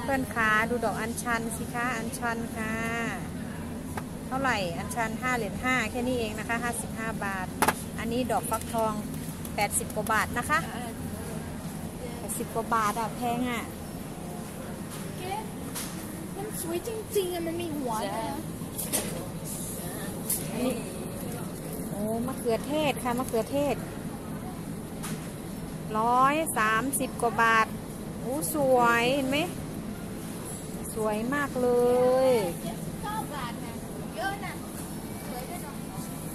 เพื่อนค้าดูดอกอัญชันสิคะอัญชันค่ะเท่าไหร่อัญชัน5 เหรียญ 5แค่นี้เองนะคะ55 บาทอันนี้ดอกฟักทอง80 กว่าบาทนะคะ80 กว่าบาทอะแพงอะมันสวยจริงๆอะมันมีหัวนะโอ้มะเขือเทศค่ะมะเขือเทศ130 กว่าบาทโอ้สวยเห็นไหมสวยมากเลย 9 บาทนะเยอะนะสวยด้วยเนาะ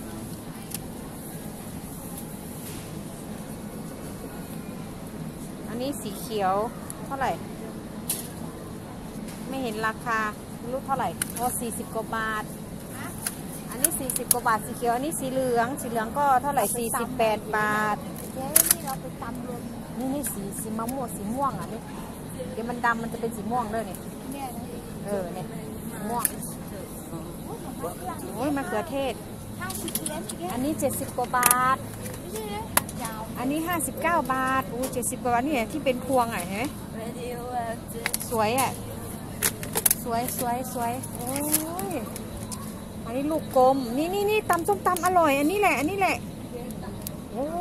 อันนี้สีเขียวเท่าไหร่ไม่เห็นราคาไม่รู้เท่าไหร่ก็40 กว่าบาทอันนี้40 กว่าบาทสีเขียวอันนี้สีเหลืองก็เท่าไหร่48 บาทนี่เราไปตำรวมนี่สีมะม่วงสีม่วงอ่ะนี่เดี๋ยวมันดำมันจะเป็นสีม่วงด้วยนี่เนี่ยเนี่ยม่วงโอ้ยมะเขือเทศอันนี้70 กว่าบาทอันนี้59 บาทอู้70 กว่าบาทนี่ที่เป็นพวงอ่ะเห็นไหมสวยอ่ะสวยโอ้ยอันนี้ลูกกลมนี่ตำส้มตำอร่อยอันนี้แหละโอ้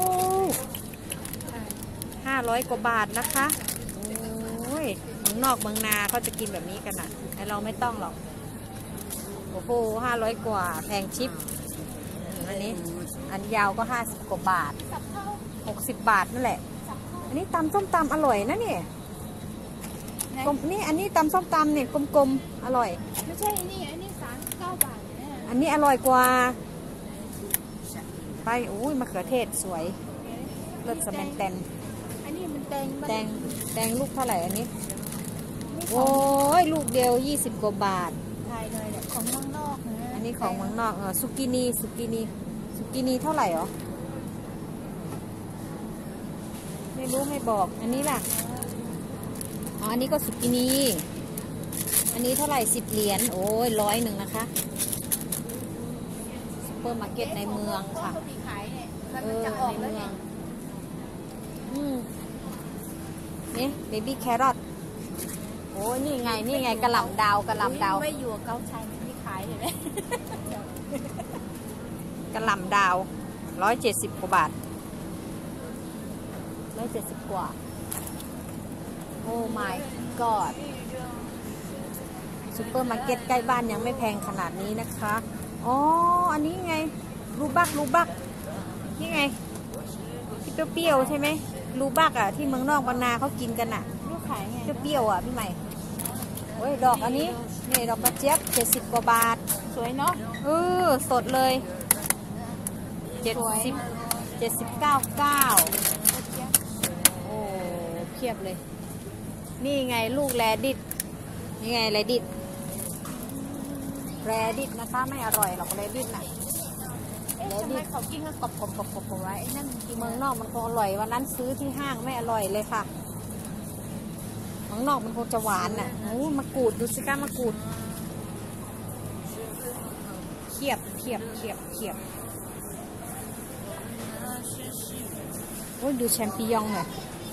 500 กว่าบาทนะคะโอ้ยเมืองนอกเมืองนาเขาจะกินแบบนี้กันอ่ะแต่เราไม่ต้องหรอกโอ้โห500 กว่าแพงชิปอันนี้อันยาวก็50 กว่าบาท60 บาทนั่นแหละอันนี้ตำส้มตำอร่อยนะเนี่ยนี่อันนี้ตำส้มตำเนี่ยกลมๆอร่อยไม่ใช่นี่อันนี้39 บาทอันนี้อร่อยกว่าไปอุ้ยมะเขือเทศสวยเลิศสแมนแตนอันนี้มันแดงลูกเท่าไหร่อันนี้โอ้ยลูกเดียว20 กว่าบาทไทยเลยเนี่ยของเมืองนอกนะอันนี้ของเมืองนอกสุกินีเท่าไหร่หรอไม่รู้ไม่บอกอันนี้ล่ะอ๋ออันนี้ก็สุกินีอันนี้เท่าไหร่10 เหรียญโอ้ย100นะคะซุปเปอร์มาร์เก็ตในเมืองค่ะในเมืองนี่เบบี้แครอทโอ้ยนี่ไงกระหล่ำดาวไม่อยู่เกาชัยไม่ขายเลยไหมกระหล่ำดาว170 กว่าบาท170 กว่าโอ้ my god ซุปเปอร์มาร์เก็ตใกล้บ้านยังไม่แพงขนาดนี้นะคะอ๋ออันนี้ไงลูบักนี่ไงที่เปรี้ยวๆใช่ไหมลูบักอ่ะที่เมืองนอกบรรณาเขากินกันอ่ะลูกขายไงเปรี้ยวๆอ่ะพี่ใหม่โอ้ยดอกอันนี้นี่ดอกกระเจี๊ยบ70 กว่าบาทสวยเนาะสดเลย79.9โอ้เพียบเลยนี่ไงลูกแรดิตนี่ไงแรดิตนะคะไม่อร่อยหรอกแรดิตน่ะทำไมเขากินกันกรอบไว้นั่นเมืองนอกมันคงอร่อยวันนั้นซื้อที่ห้างไม่อร่อยเลยค่ะเมืองนอกมันคงจะหวานน่ะโอ้มะกรูดดูสิก้ามะกรูดเขียบโอ้ยดูแชมปิญองหน่อย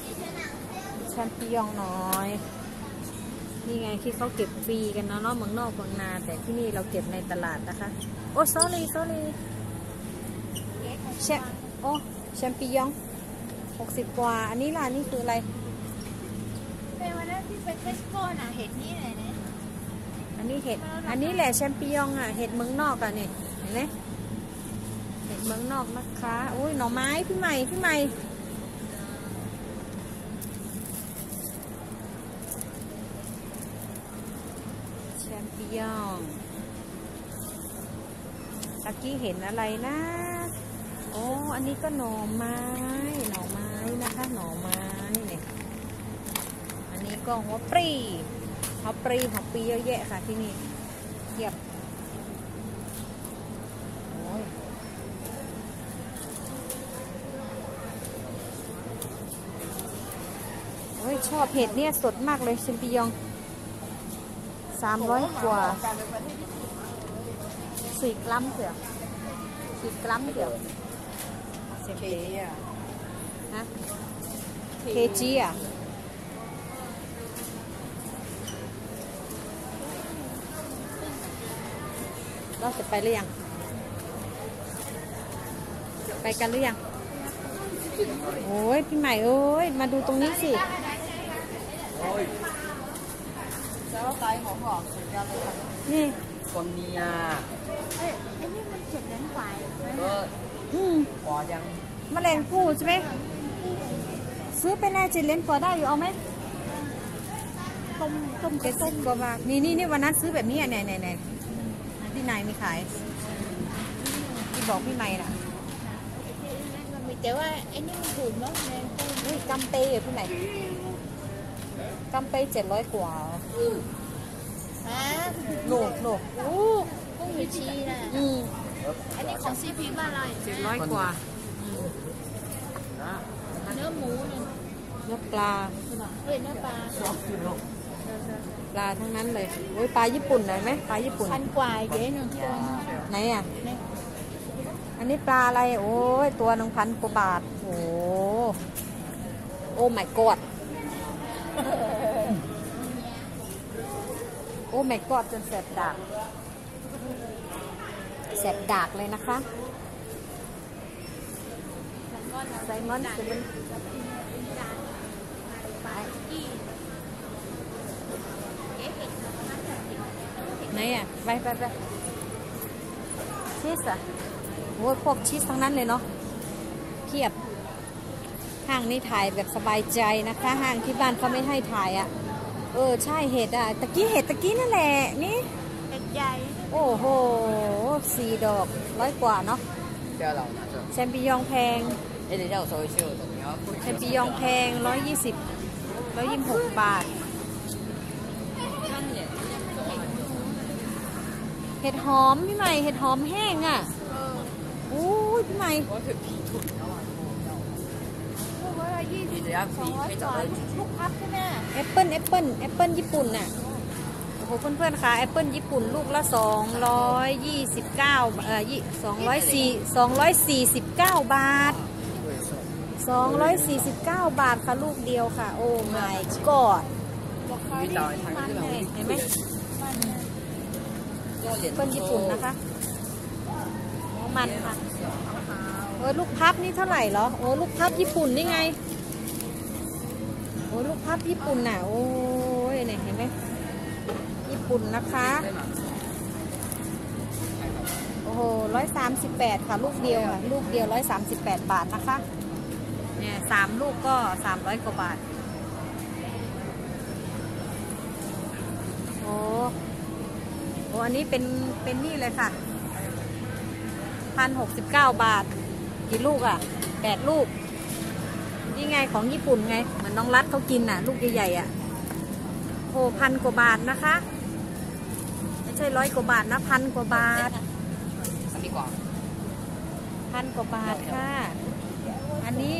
นี่ไงที่เขาเก็บฟรีกันเนาะเมืองนอกเมืองนาแต่ที่นี่เราเก็บในตลาดนะคะโอ้ sorry แชมปิญอง60 กว่าอันนี้ล่ะนี่คืออะไรเป็นวันนั้นที่ไปเทสโก้น่ะเห็ดนี่ไหนเนี่ยอันนี้เห็ดอันนี้แหละแชมปิญองอ่ะเห็ดเมืองนอกอ่ะนี่เห็นไหมเห็ดเมืองนอกนะคะโอ้ยหน่อไม้พี่ใหม่แชมปิญองตะกี้เห็นอะไรนะโอ้อันนี้ก็หน่อไม้นะคะหน่อไม้เนี่ยอันนี้ก็หัวปรีเยอะแยะค่ะที่นี่เทียบโอ้ยชอบเห็ดเนี่ยสดมากเลยแชมปิญอง300 กว่า4 กรัมเถอะเคจีอ่ะเราจะไปหรือยังไปกันหรือยังโอ้ยพี่ใหม่เอ้ยมาดูตรงนี้สิแล้วไก่หอมสุดยอดเลยค่ะนี่คนเนียเอ้ยไอ้นี่มัน7 เหรียญกว่าไหมก็พอยังแมลงภู่ใช่ไหมซื้อไปน่าจะเล่นพอได้อยู่เอาไหมต้ม70 กว่าบาทนี่วันนั้นซื้อแบบนี้ไหนที่ไหนมีขายที่บอกพี่ใหม่น่ะมันมีแต่ว่าไอ้นี่มันถูกเนาะแมงปูนี่กัมเปย์อยู่ที่ไหนกัมเปย์700 กว่าฮะโหนโอ้กุ้งหรือชีน่ะอันนี้ของซีพีบ้านเรา 700 กว่าเนื้อหมูเนี่ยเนื้อปลาเฮ้ยเนื้อปลาปลาทั้งนั้นเลยโอ้ยปลาญี่ปุ่นเลยไหมปลาญี่ปุ่น 1,000 กว่าเจ๊หนึ่งตัวไหนอ่ะอันนี้ปลาอะไรโอ้ยตัว 1,000 กว่าบาทโอ้ my god โอ้ my god จนแสบดากเลยนะคะไซมอนคือมันไหนอ่ะไปชีสอ่ะโอ้ยพวกชีสทั้งนั้นเลยเนาะเพียบห้างนี้ถ่ายแบบสบายใจนะคะห้างที่บ้านเขาไม่ให้ถ่ายอ่ะใช่เห็ดอ่ะตะกี้นั่นแหละนี่เห็ดใหญ่โอ้โห4 ดอก100 กว่าเนาะแชมปิญองแพงแชมปิญองแพง126 บาทเห็ดหอมพี่ใหม่เห็ดหอมแห้งอ่ะโอ้ยพี่ใหม่ลูกพับใช่ไหมแอปเปิ้ลญี่ปุ่นน่ะโอ้โหเพื่อนๆค่ะแอปเปิ้ลญี่ปุ่นลูกละ249 บาท249 บาทค่ะลูกเดียวค่ะโอ้ my god เห็นไหมเปิ้ลญี่ปุ่นนะคะมันค่ะลูกพับนี่เท่าไหร่เหรอโอ้ลูกพับญี่ปุ่นนี่ไงโอ้ลูกพับญี่ปุ่นน่ะโอ้ยเนี่ยเห็นไหมญี่ปุ่นนะคะโอ้โห138ค่ะลูกเดียวค่ะลูกเดียว138 บาทนะคะเนี่ย3 ลูกก็300 กว่าบาทโอ้อันนี้เป็นนี่เลยค่ะ1,069 บาทกี่ลูกอ่ะ8 ลูกนี่ไงของญี่ปุ่นไงเหมือนน้องรัดเขากินน่ะลูกใหญ่ๆอ่ะโอ้1,000 กว่าบาทนะคะไม่ใช่100 กว่าบาทนะ1,000 กว่าบาท1,000 กว่าบาทค่ะอันนี้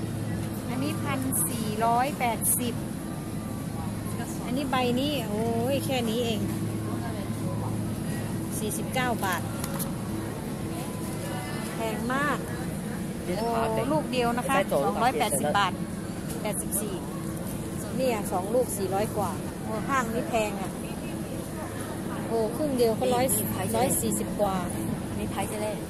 1,480อันนี้ใบนี้โอ้ยแค่นี้เอง49 บาทแพงมากโอ้ลูกเดียวนะคะ280 บาท84เนี่ย2 ลูก400 กว่าโอ้ห้างนี้แพงอ่ะโอ้ครึ่งเดียวก็140 กว่านี่ไทยจะเล่น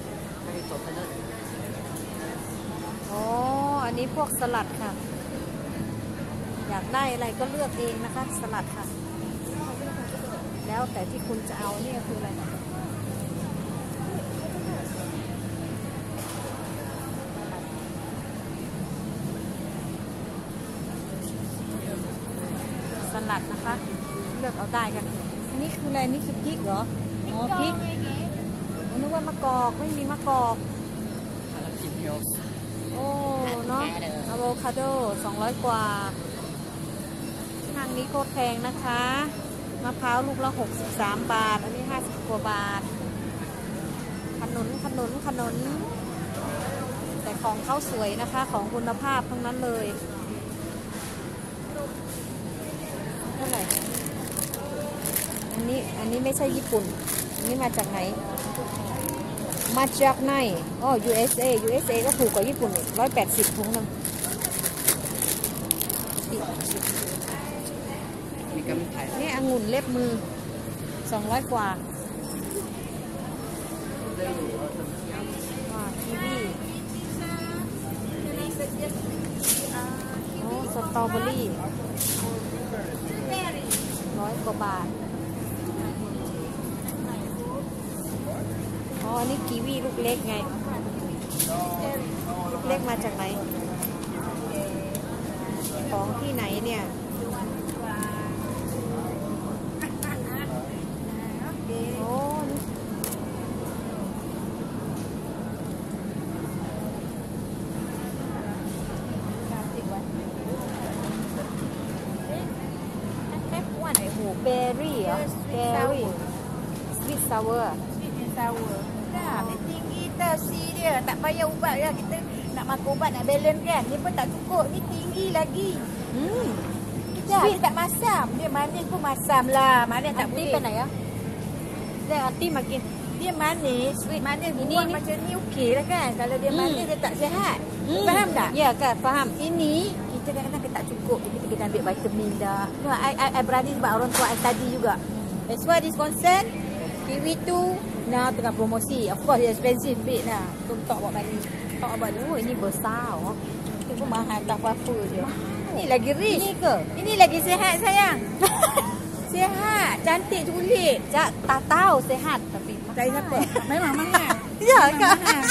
อ๋ออันนี้พวกสลัดค่ะอยากได้อะไรก็เลือกเองนะคะสลัดค่ะแล้วแต่ที่คุณจะเอาเนี่ยคืออะไรสลัดนะคะเลือกเอาได้กันอันนี้คืออะไรนี่คือพริกเหรออ๋อพริกนึกว่ามะกอกไม่มีมะกอกโอ้เนาะอะโวคาโด200 กว่าห้างนี้โคตรแพงนะคะมะพร้าวลูกละ63 บาทอันนี้50 กว่าบาทขนุนแต่ของเขาสวยนะคะของคุณภาพทั้งนั้นเลยเท่าไหร่อันนี้ไม่ใช่ญี่ปุ่นอันนี้มาจากไหนมาจากไหนอ๋อ USA ก็ถูกกว่าญี่ปุ่น180 ถุงนึงนี่องุ่นเล็บมือ200 กว่า Wah, kiwi. Oh, สตรอเบอรี่100 กว่าบาท อ๋อ นี่กีวีลูกเล็กไง ลูกเล็กมาจากไหน ของที่ไหนเนี่ย โอ้นี่โอ้โหเบอร์รี่เหรอ เบอร์รี่ sweet sour Sweet and sour. Dah, dia tinggi tersi dia. Tak payah ubat lah. Kita nak makan ubat, nak balance kan. Dia pun tak cukup. Ni tinggi lagi. Dah, dia tak masam. Dia manis pun masam lah. Manis tak ตี boleh. ไปไหนอะเรียกอาตี้มากิน Dia manis. Sweet manis. Ini, Buat ni. macam ni okey lah kan. Kalau dia manis, dia tak sihat. Faham tak? Ya kan, faham. Ini kita kadang-kadang kita tak cukup. Kita kena ambil vitamin dah. No, I berani sebab orang tua I study juga. As far as concerned, kiwi tu now tengah promosi. Of course, it's expensive bit lah. Don't talk about money. Talk about Oh, ini besar. Oh. itu pun mahal tak apa-apa je. Ini lagi rich. Ini ke? Ini lagi sihat sayang. Sihat, cantik kulit. Tak tahu sehat tapi Dari siapa? Memang mahal. Ya Memang kan? mahal.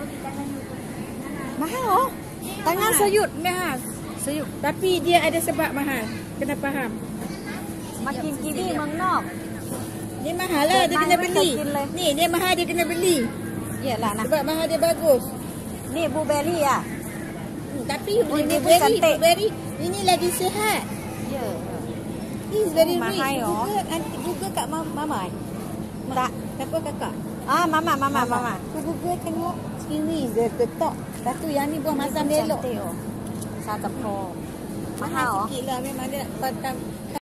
Mahal oh. Tangan sayut. Mahal. Sayut. Tapi dia ada sebab mahal. Kena faham. Makin kiwi มืองนอก Dia mahal lah, dia kena beli. Ni, dia mahal dia kena beli. Iyalah nah. Sebab mahal dia bagus. Ni blueberry ah. Tapi Oh, ini pun blueberry, cantik. blueberry ini lagi sihat. Ya. This is very Oh, rich. mahal, oh. Google kat mama. Tak. Siapa kakak? Ah, mama. Tu Google tengok kiwi dia ketok. Lepas tu yang ni buah masam elok. Cantik oh. Sa จะพอ mahal oh. Sikit lah memang dia nak